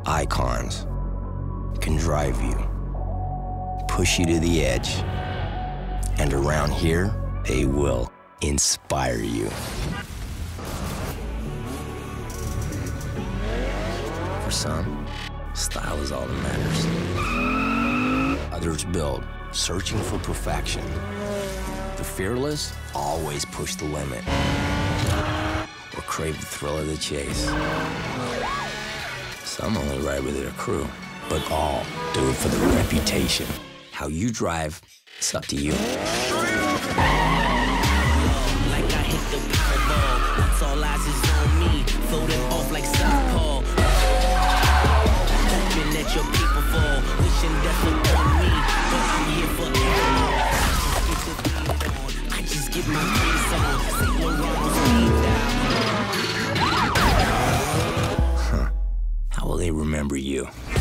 icons can drive you, push you to the edge, and around here, they will inspire you. For some, style is all that matters. Others build, searching for perfection. The fearless always push the limit or crave the thrill of the chase. Some only ride with their crew, but all do it for the reputation. How you drive, it's up to you. Like I hit the Powerball, that's all eyes is on me, floating off like Southpaw. Hoping that your people fall, wishing death upon me, but I'm here forever. I just get my face on, St. Laurent's How will they remember you?